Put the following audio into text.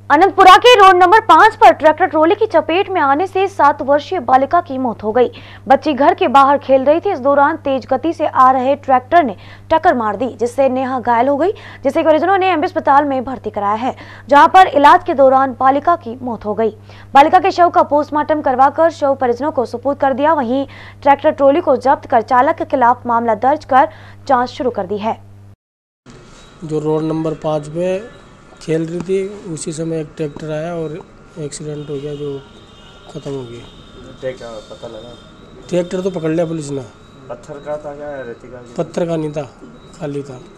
अनंतपुरा के road number 5 पर tractor trolley की चपेट में आने से 7 वर्षीय बालिका की मौत हो गई। बच्ची घर के बाहर खेल रही थी। इस दौरान तेज गति से आ रहे ट्रैक्टर ने टक्कर मार दी, जिससे नेहा घायल हो गई, जिसे परिजनों ने एमबी अस्पताल में भर्ती कराया है, जहां पर इलाज के दौरान बालिका की मौत हो गई। बालिका के शव का पोस्टमार्टम करवाकर शव परिजनों को सुपुर्द कर दिया। वहीं ट्रैक्टर ट्रॉली को जब्त कर चालक के खिलाफ मामला दर्ज कर जाँच शुरू कर दी है। जो रोड नंबर 5 में खेल रही थी, उसी समय एक ट्रैक्टर आया और एक्सीडेंट हो गया, जो खत्म हो गया। पता लगा? ट्रैक्टर तो पकड़ लिया पुलिस ने। पत्थर का था क्या? रेती का? पत्थर का नहीं था, खाली था।